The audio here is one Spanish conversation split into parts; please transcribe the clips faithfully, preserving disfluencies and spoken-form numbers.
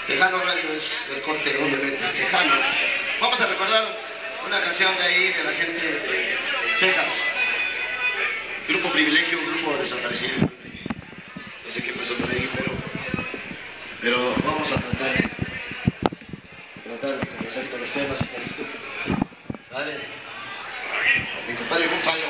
Tejano Radio es el corte, obviamente, es Tejano. Vamos a recordar una canción de ahí, de la gente de Texas. Grupo Privilegio, grupo desaparecido. No sé qué pasó por ahí, pero, pero vamos a tratar de, tratar de conversar con los temas, carito. ¿Sale? Mi compadre Búfalo.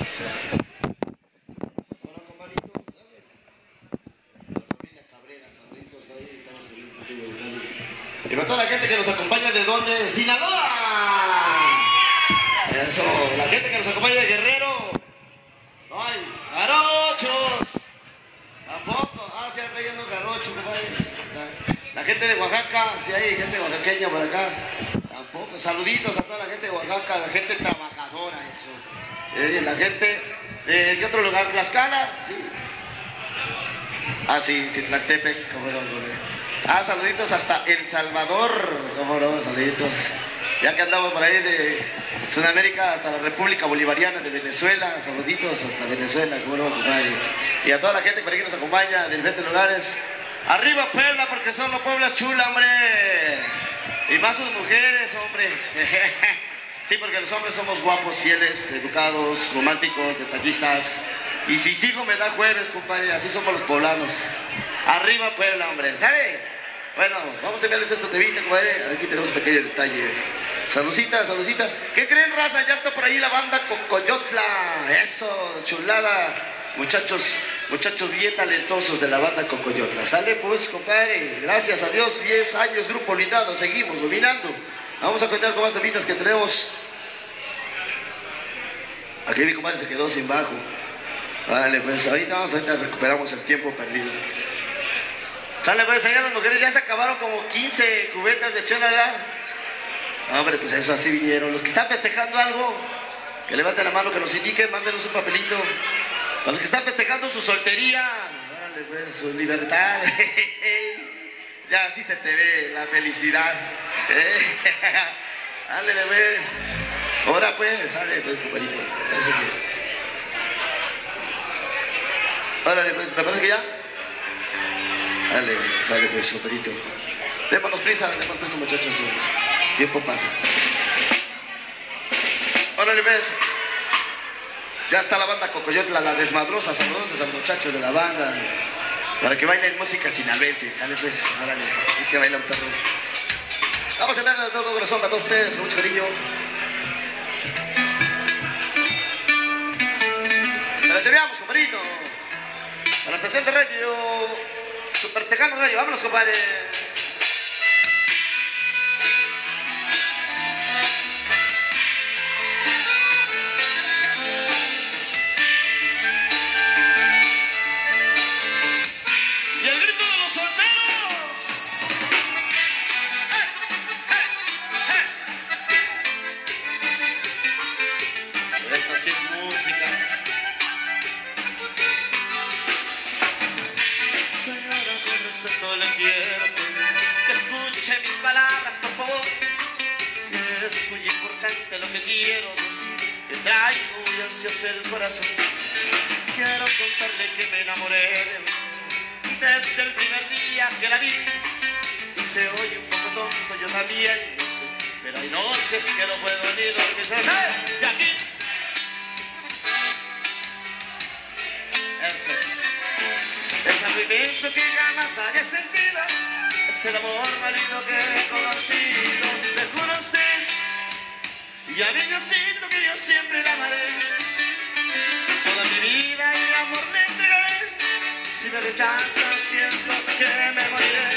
Hola, compadrito, ¿sale? La familia Cabrera, saluditos, ahí estamos en un punto de. Y para toda la gente que nos acompaña, ¿de dónde? ¡Sinaloa! Eso, la gente que nos acompaña de Guerrero. No hay jarochos. Tampoco. Ah, sí, está yendo jarocho, compadre. La gente de Oaxaca, sí hay gente oaxaqueña por acá. Tampoco. Saluditos a toda la gente de Oaxaca, la gente trabajadora, eso. Sí, la gente de ¿qué otro lugar? Tlaxcala, sí. Ah, sí, Citlactepec, cómo no, ah, saluditos hasta El Salvador, cómo no, saluditos. Ya que andamos por ahí de Sudamérica hasta la República Bolivariana de Venezuela, saluditos hasta Venezuela, cómo no, compadre. Y a toda la gente por aquí que nos acompaña de diferentes lugares. Arriba Puebla, porque solo Puebla es chula, hombre. Y más sus mujeres, hombre. Sí, porque los hombres somos guapos, fieles, educados, románticos, detallistas. Y si sigo me da jueves, compadre, así somos los poblanos. Arriba Puebla, hombre, ¿sale? Bueno, vamos a enviarles esto tevita, compadre. Aquí tenemos un pequeño detalle. Saludcita, saludcita. ¿Qué creen, raza? Ya está por ahí la banda Cocoyotla. Eso, chulada. Muchachos, muchachos bien talentosos de la banda Cocoyotla. Sale pues, compadre. Gracias a Dios, diez años, grupo blindado. Seguimos dominando. Vamos a contar con más temitas que tenemos. Aquí mi compadre se quedó sin bajo. Vale, pues ahorita vamos, ahorita recuperamos el tiempo perdido. Sale pues, allá las mujeres ya se acabaron como quince cubetas de chela, ¿verdad? Hombre, pues eso así vinieron. Los que están festejando algo, que levanten la mano, que nos indiquen, mándenos un papelito. A los que están festejando su soltería, órale pues, su libertad. Ya así se te ve la felicidad. Dale pues. Ahora pues, sale pues, compadrito. Parece que... Órale pues, ¿me parece que ya? Dale, sale pues, compadrito. Démonos prisa, démonos prisa, muchachos. El tiempo pasa. Órale pues. Ya está la banda Cocoyotla, la desmadrosa. Saludos a los muchachos de la banda. Para que bailen música sinaloense. Sale pues, órale. Es que baila un perro. Vamos a enviarle de todo corazón a todos ustedes, con mucho cariño. Pero se veamos, compadrito. Para la estación de radio Super Tejano Radio. Vámonos, compadre. El corazón. Quiero contarle que me enamoré de él desde el primer día que la vi. Y se oye un poco tonto, yo también lo sé, pero hay noches que no puedo ni dormir. ¡Eh! Y aquí ese es algo inmenso que jamás había sentido. Es el amor marido que he conocido. Le juro a usted y a mi Diosito que yo siempre la amaré. Toda mi vida y amor le entregaré. Si me rechaza siento que me moriré.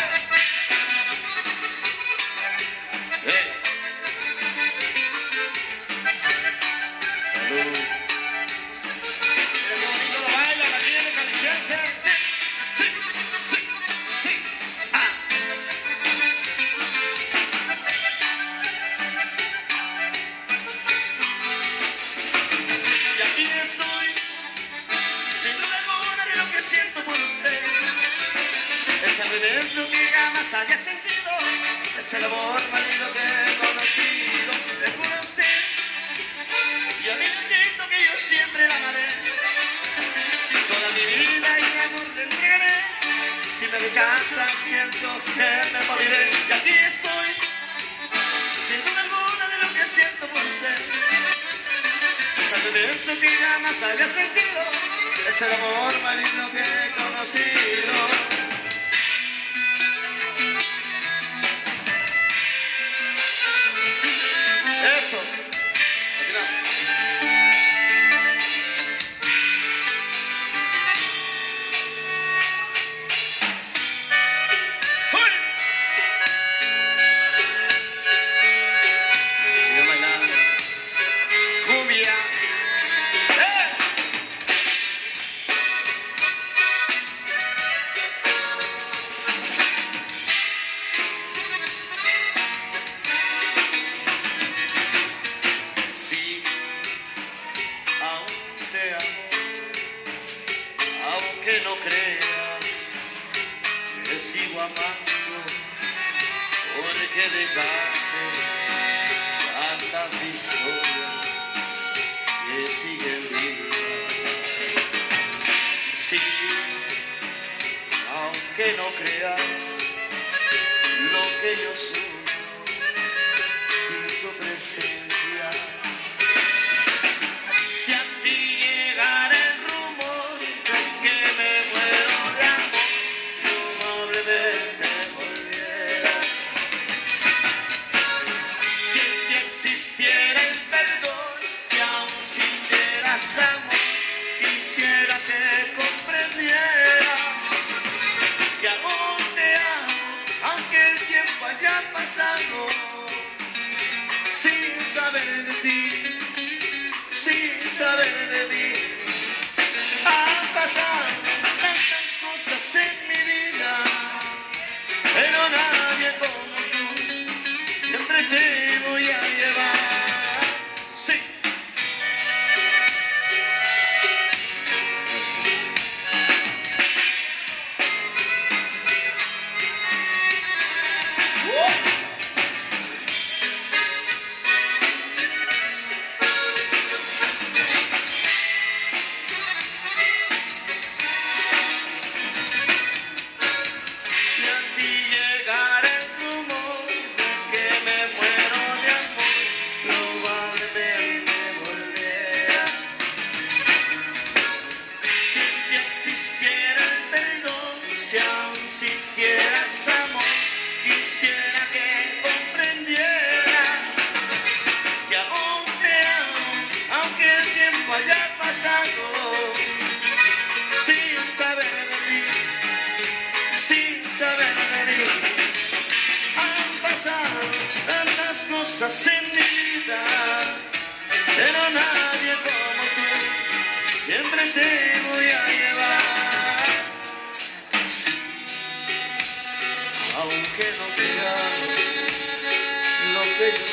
Eh. Salud. El bonito lo baila, la tiene caliciense. Sí, sí, sí, sí. Ah. Y aquí estoy, sin duda alguna de lo que siento por usted. Es el inmenso que jamás había sentido. Es el amor marido que he conocido. Le juro a usted y a mí siento que yo siempre la amaré. Toda mi vida y amor le entregaré. Si me rechaza siento que que jamás había sentido, es el amor más lindo que he conocido. Eso. Que no creas que sigo amando, porque dejaste tantas historias que siguen vivas. Sí, aunque no creas lo que yo soy sin tu presencia. Si a ti llegara el rumor de que me muero de amor, probablemente volviera. Si en ti existiera el perdón, si aún sintieras amor, quisiera que comprendiera que aún te amo, aunque el tiempo haya pasado, sin saber de ti, sin saber de mí. Han pasado tantas cosas en mi vida, pero nadie como tú, siempre te voy a llevar. Sí. Haya pasado, sin saber de ti, sin saber de mí. Han pasado tantas cosas en mi vida, pero nadie como tú, siempre te voy a llevar. Sí, aunque no creas lo que yo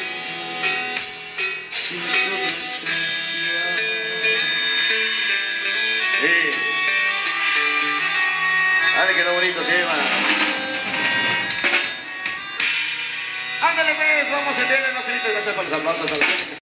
soy, sin tu presencia. Sí. Dale, quedó bonito tema. Ándale pues, vamos a enviarle más gritos. Gracias por los aplausos a los